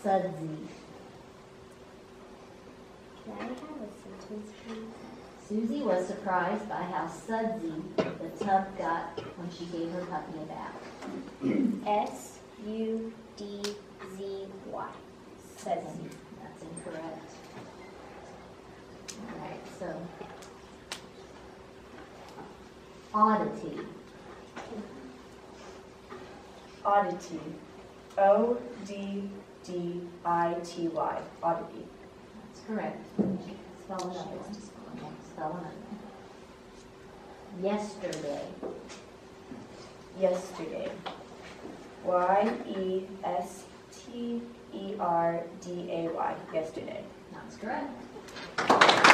sudsy? Can I have a sentence, please? Susie was surprised by how sudsy the tub got when she gave her puppy a bath. S-U-D-Z-Y. Sudsy. That's incorrect. All right, so oddity. Oddity. O-D-D-I-T-Y. Oddity. That's correct. Spell another one. Spell another one. Yesterday. Yesterday. Y-E-S-T-E-R-D-A-Y. Yesterday. That's correct.